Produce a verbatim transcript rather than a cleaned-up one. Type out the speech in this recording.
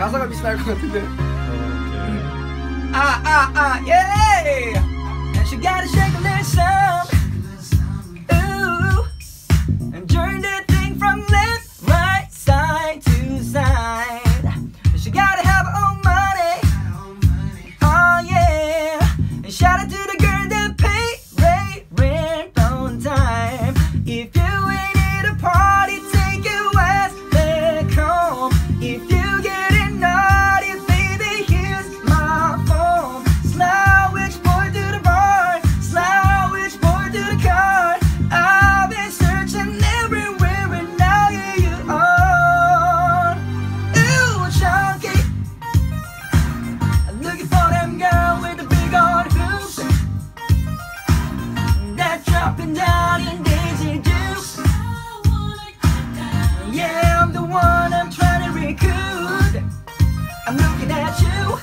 가사가 비슷할 것 같은데. 오케이. 아, 아, 아, yeah. And she gotta shake a little some. Ooh. And turn that thing from left, right, side to side. And she gotta have her own money. Oh, yeah. And shout out to the girl that pay rate rent on time. If you ain't at a party, take your ass back home. If you getting naughty, baby, here's my phone. Slow which boy to the bar, slow which boy to the car. I've been searching everywhere and now here you are. Ooh, chunky, looking for them girl with the big old hoops that dropping down in Daisy Dukes. Yeah, I'm the one I'm trying to recruit. I'm looking at you.